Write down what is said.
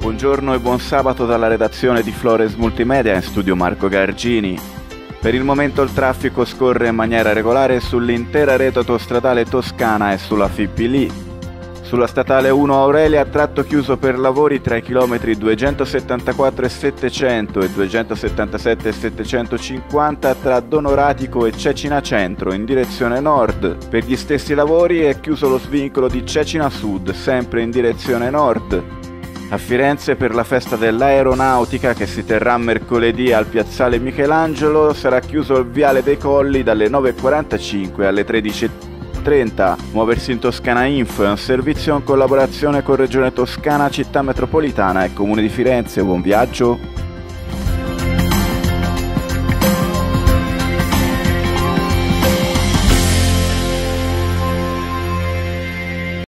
Buongiorno e buon sabato dalla redazione di Flores Multimedia, in studio Marco Gargini. Per il momento il traffico scorre in maniera regolare sull'intera rete autostradale toscana e sulla FIPP-Lì. Sulla statale 1 Aurelia, tratto chiuso per lavori tra i chilometri 274 e 700 e 277 e 750 tra Donoratico e Cecina Centro in direzione nord. Per gli stessi lavori è chiuso lo svincolo di Cecina Sud, sempre in direzione nord. A Firenze, per la festa dell'aeronautica che si terrà mercoledì al piazzale Michelangelo, sarà chiuso il viale dei Colli dalle 9:45 alle 13:30. Muoversi in Toscana Info è un servizio in collaborazione con Regione Toscana, Città Metropolitana e Comune di Firenze. Buon viaggio!